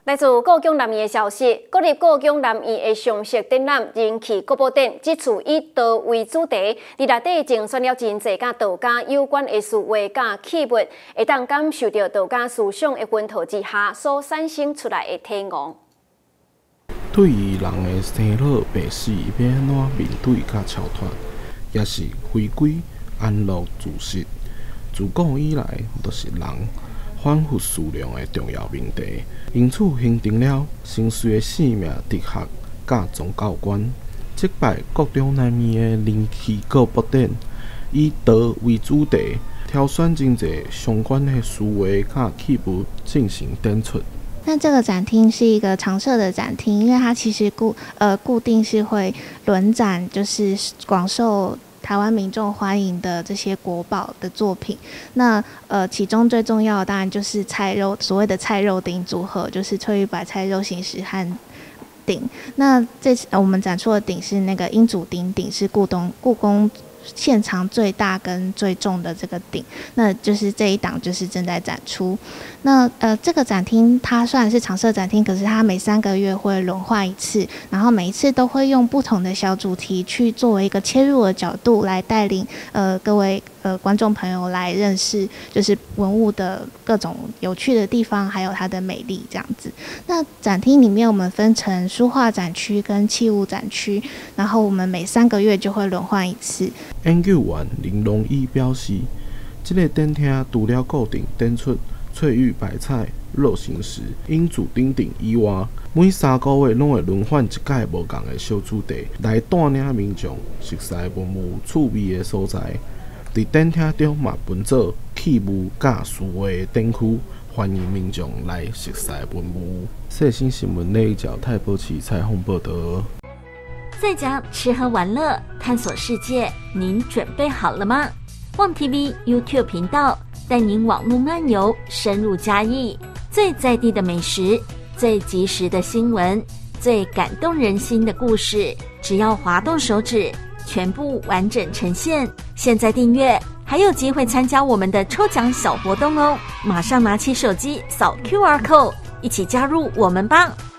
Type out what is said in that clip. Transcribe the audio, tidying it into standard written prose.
来自高雄南园的消息，国立高雄南园的常设展览“人气国宝展”，这次以道为主题，伫内底精选了真侪甲道家有关的词话甲器物，会当感受到道家思想的熏陶之下所产生出来的体悟。 对于人的生老病死，要安怎面对甲超脱，也是回归安乐自适。自古以来，都是人反复思量的重要命题，因此形成了生随的生命哲学甲宗教观。这摆国中南面的人气国宝展，以道为主题，挑选真侪相关的词话甲器物进行展出。 那这个展厅是一个常设的展厅，因为它其实固定是会轮展，就是广受台湾民众欢迎的这些国宝的作品。那其中最重要的当然就是菜肉，所谓的菜肉鼎组合，就是翠玉白菜肉形石和鼎。那这次我们展出的鼎是那个英祖鼎，是故宫现场最大跟最重的这个鼎，那就是这一档就是正在展出。那这个展厅它虽然是常设展厅，可是它每3个月会轮换一次，然后每一次都会用不同的小主题去作为一个切入的角度来带领各位观众朋友来认识就是文物的各种有趣的地方，还有它的美丽这样子。那展厅里面我们分成书画展区跟器物展区，然后我们每3个月就会轮换一次。 研究员林龙义表示，这个展厅除了固定展出翠玉白菜、肉形石、英祖鼎以外，每3个月拢会轮换一届无同的小主题，来带领民众熟悉文物趣味的所在。伫展厅中嘛分做器物甲词话的展区，欢迎民众来熟悉文物。最新新闻内角太保市采访报道。 在家吃喝玩乐，探索世界，您准备好了吗？旺 TV YouTube 频道带您网络漫游，深入嘉义，最在地的美食，最及时的新闻，最感动人心的故事，只要滑动手指，全部完整呈现。现在订阅，还有机会参加我们的抽奖小活动哦！马上拿起手机扫 QR code，一起加入我们吧！